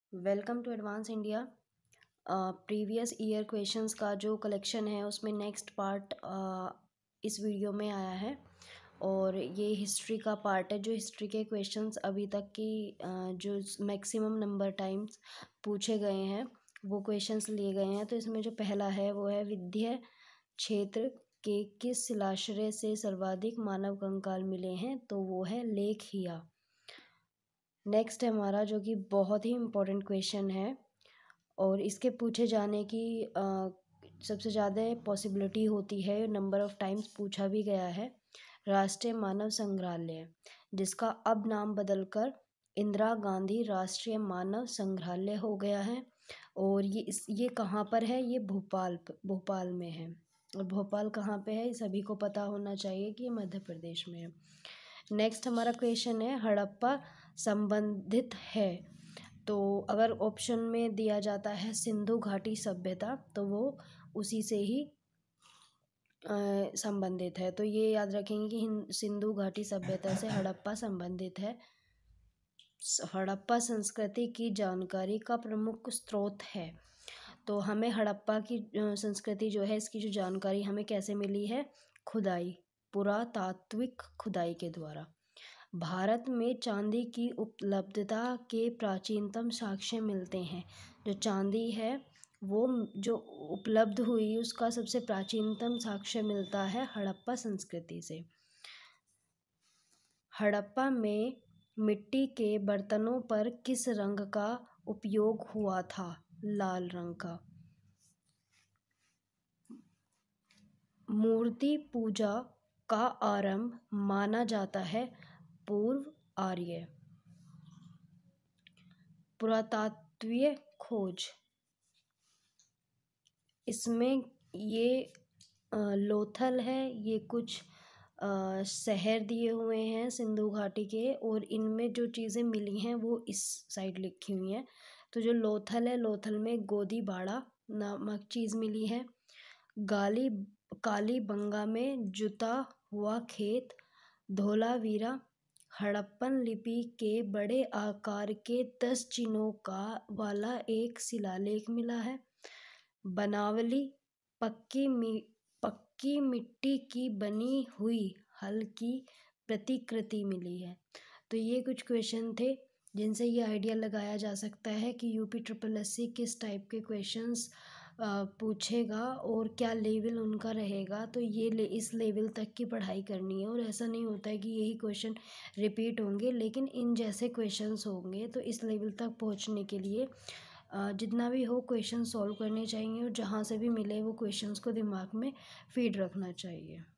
Welcome to advance India. Previous year questions का जो collection है उसमें नेक्स्ट पार्ट इस वीडियो में आया है और ये हिस्ट्री का पार्ट है। जो हिस्ट्री के क्वेश्चंस अभी तक की जो मैक्सिमम नंबर टाइम्स पूछे गए हैं वो क्वेश्चंस लिए गए हैं। तो इसमें जो पहला है वो है विंध्य क्षेत्र के किस शिलाश्रय से सर्वाधिक मानव कंकाल मिले हैं, तो वो है लेखहिया। नेक्स्ट है हमारा जो कि बहुत ही इम्पोर्टेंट क्वेश्चन है और इसके पूछे जाने की सबसे ज़्यादा पॉसिबिलिटी होती है, नंबर ऑफ़ टाइम्स पूछा भी गया है। राष्ट्रीय मानव संग्रहालय, जिसका अब नाम बदलकर इंदिरा गांधी राष्ट्रीय मानव संग्रहालय हो गया है और ये कहाँ पर है? ये भोपाल में है। और भोपाल कहाँ पे है ये सभी को पता होना चाहिए कि ये मध्य प्रदेश में है। नेक्स्ट हमारा क्वेश्चन है हड़प्पा संबंधित है, तो अगर ऑप्शन में दिया जाता है सिंधु घाटी सभ्यता तो वो उसी से ही संबंधित है। तो ये याद रखेंगे कि सिंधु घाटी सभ्यता से हड़प्पा संबंधित है। हड़प्पा संस्कृति की जानकारी का प्रमुख स्रोत है, तो हमें हड़प्पा की संस्कृति जो है इसकी जो जानकारी हमें कैसे मिली है? खुदाई, पुरातात्विक खुदाई के द्वारा। भारत में चांदी की उपलब्धता के प्राचीनतम साक्ष्य मिलते हैं। जो चांदी है वो जो उपलब्ध हुई उसका सबसे प्राचीनतम साक्ष्य मिलता है हड़प्पा संस्कृति से। हड़प्पा में मिट्टी के बर्तनों पर किस रंग का उपयोग हुआ था? लाल रंग का। मूर्ति पूजा का आरंभ माना जाता है पूर्व आर्य। पुरातात्वीय खोज, इसमें ये लोथल है, ये कुछ शहर दिए हुए हैं सिंधु घाटी के और इनमें जो चीज़ें मिली हैं वो इस साइड लिखी हुई हैं। तो जो लोथल है, लोथल में गोदी बाड़ा नामक चीज़ मिली है। कालीबंगा में जुता हुआ खेत। धोलावीरा हड़प्पन लिपि के बड़े आकार के 10 चिन्हों का वाला एक शिलालेख मिला है। बनावली पक्की मिट्टी की बनी हुई हल्की प्रतिकृति मिली है। तो ये कुछ क्वेश्चन थे जिनसे ये आइडिया लगाया जा सकता है कि यूपी SSSC किस टाइप के क्वेश्चंस पूछेगा और क्या लेवल उनका रहेगा। तो इस लेवल तक की पढ़ाई करनी है और ऐसा नहीं होता है कि यही क्वेश्चन रिपीट होंगे, लेकिन इन जैसे क्वेश्चंस होंगे। तो इस लेवल तक पहुंचने के लिए जितना भी हो क्वेश्चन सॉल्व करने चाहिए और जहाँ से भी मिले वो क्वेश्चंस को दिमाग में फीड रखना चाहिए।